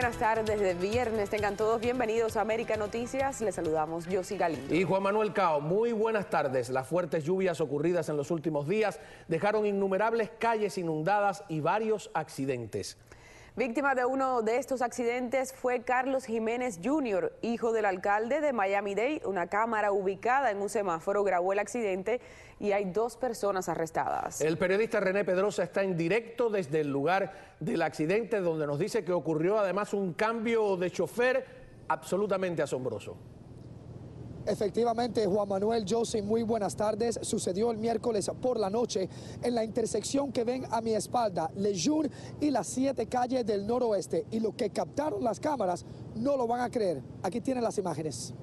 buenas tardes de viernes. Tengan todos bienvenidos a América Noticias. Les saludamos Yossi Galindo. Y Juan Manuel Cao, muy buenas tardes. Las fuertes lluvias ocurridas en los últimos días dejaron innumerables calles inundadas y varios accidentes. Víctima de uno de estos accidentes fue Carlos Jiménez Jr., hijo del alcalde de Miami-Dade. Una cámara ubicada en un semáforo grabó el accidente y hay 2 personas arrestadas. El periodista René Pedrosa está en directo desde el lugar del accidente, donde nos dice que ocurrió además un cambio de chofer absolutamente asombroso. Efectivamente, Juan Manuel, Yossi, muy buenas tardes. Sucedió el miércoles por la noche en la intersección que ven a mi espalda, Lejeune y las 7 calles del noroeste. Y lo que captaron las cámaras no lo van a creer. Aquí tienen las imágenes.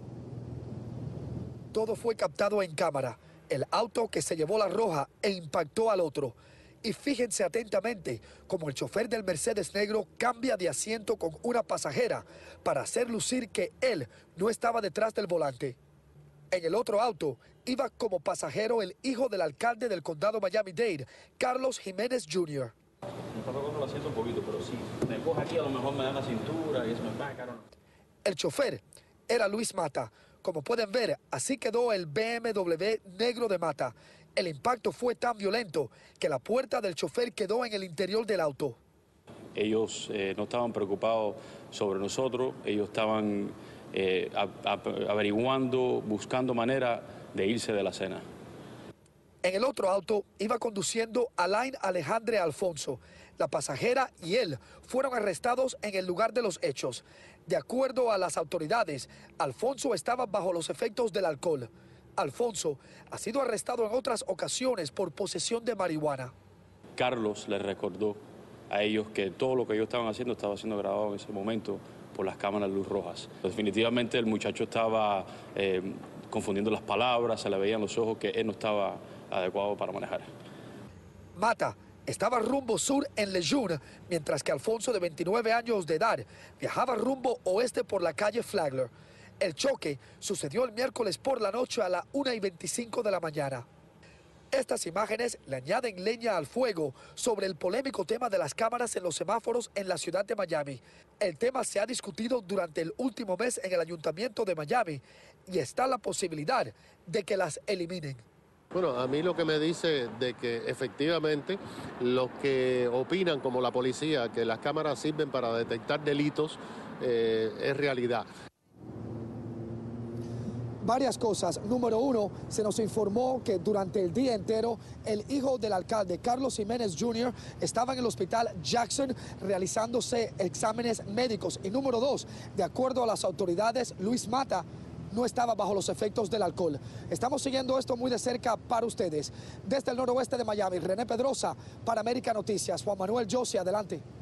Todo fue captado en cámara. El auto que se llevó la roja e impactó al otro. Y fíjense atentamente cómo el chofer del Mercedes negro cambia de asiento con una pasajera para hacer lucir que él no estaba detrás del volante. En el otro auto iba como pasajero el hijo del alcalde del condado Miami-Dade, Carlos Jiménez Jr. Me está tocando el asiento un poquito, pero sí, me coge aquí, a lo mejor me da la cintura y eso me paga caro. El chofer era Luis Mata. Como pueden ver, así quedó el BMW negro de Mata. El impacto fue tan violento que la puerta del chofer quedó en el interior del auto. Ellos no estaban preocupados sobre nosotros, ellos estaban averiguando, buscando manera de irse de la escena. En el otro auto iba conduciendo Alain Alejandre Alfonso. La pasajera y él fueron arrestados en el lugar de los hechos. De acuerdo a las autoridades, Alfonso estaba bajo los efectos del alcohol. Alfonso ha sido arrestado en otras ocasiones por posesión de marihuana. Carlos les recordó a ellos que todo lo que ellos estaban haciendo estaba siendo grabado en ese momento por las cámaras de luz rojas. Definitivamente el muchacho estaba confundiendo las palabras, se le veían los ojos que él no estaba adecuado para manejar. Mata estaba rumbo sur en Lejeune, mientras que Alfonso, de 29 años de edad, viajaba rumbo oeste por la calle Flagler. El choque sucedió el miércoles por la noche a las 1:25 de la mañana. Estas imágenes le añaden leña al fuego sobre el polémico tema de las cámaras en los semáforos en la ciudad de Miami. El tema se ha discutido durante el último mes en el Ayuntamiento de Miami y está la posibilidad de que las eliminen. Bueno, a mí lo que me dice de que efectivamente los que opinan como la policía que las cámaras sirven para detectar delitos es realidad. Varias cosas. Número 1, se nos informó que durante el día entero el hijo del alcalde, Carlos Jiménez Jr., estaba en el hospital Jackson realizándose exámenes médicos. Y número 2, de acuerdo a las autoridades, Luis Mata no estaba bajo los efectos del alcohol. Estamos siguiendo esto muy de cerca para ustedes. Desde el noroeste de Miami, René Pedrosa para América Noticias. Juan Manuel, Yossi, adelante.